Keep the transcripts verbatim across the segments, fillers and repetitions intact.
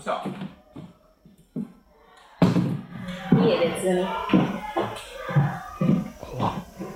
した家別に怖っ。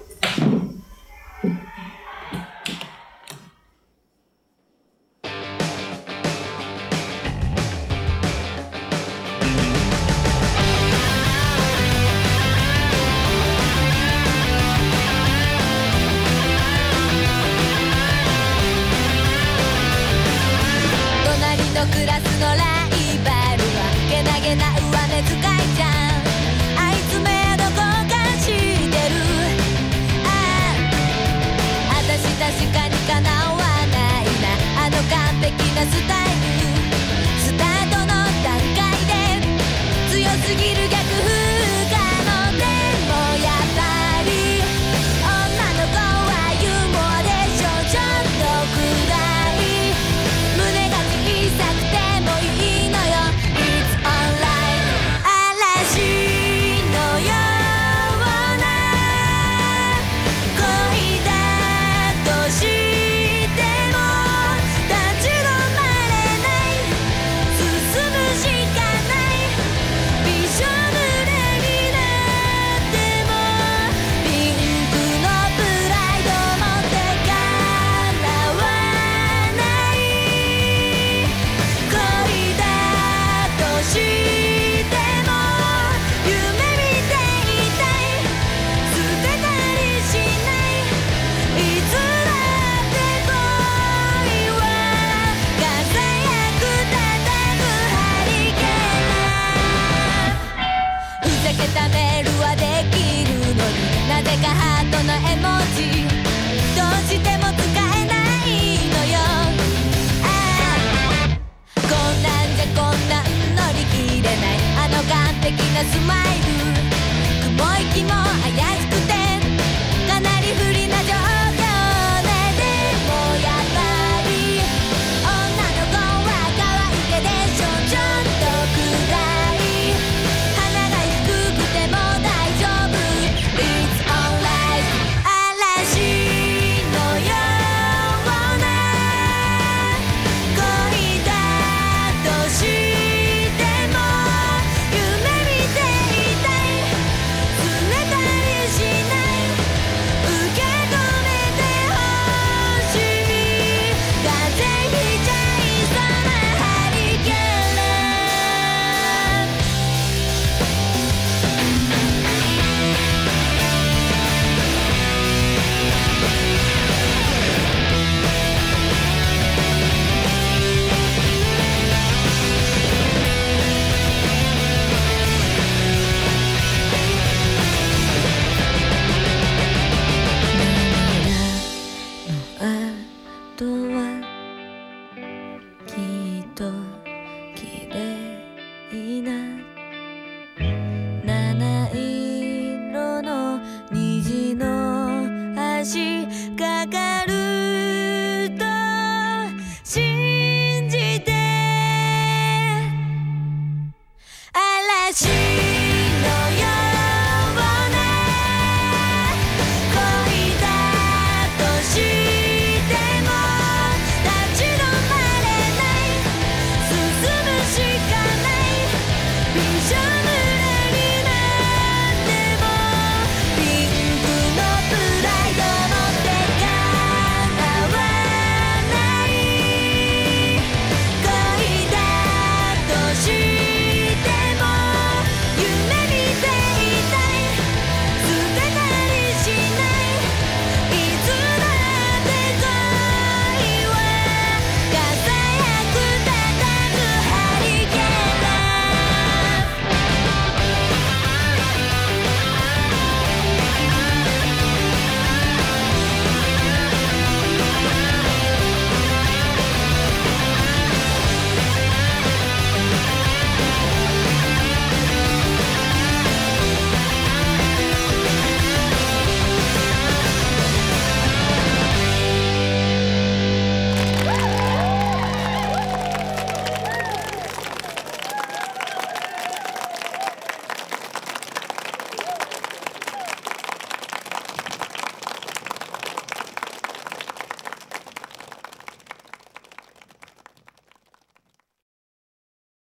クラスのライバルはけなげな上目遣いじゃん。あいつめどこか知ってる。ああ、あたし確かにかなわないな、あの完璧なスタイル。スタートの段階で強すぎる逆不可能でもやっぱり女の子はユーモアでしょ。ちょっとくらい胸が小さくてもいいのよ。 It's alright。 嵐のような恋だとしても立ち止まれない、進むしかない。びしょ濡れになってもピンクのプライド持ってかなわない。恋だとしても夢見ていたい、捨てたりしない。いつだって恋は風やく叩くハリケーン。ふざけたメールはできるのになぜかハートの絵文字どうしても使えないのよ。ああ、こんなんじゃこんなん乗り切れない、あの完璧なスマイル。雲行きも怪しくてかなり不利な状況ね。でもやっぱり女の子は可愛いけでしょ。ちょっとくらい鼻が低くても大丈夫。 It's alright。 嵐のような恋だとしても夢見ていたい、拗ねたりしない。受け止めてほしい、風邪ひいちゃいそうなハリケーン。あとはきっと綺麗な七色の虹の橋かかると信じて。嵐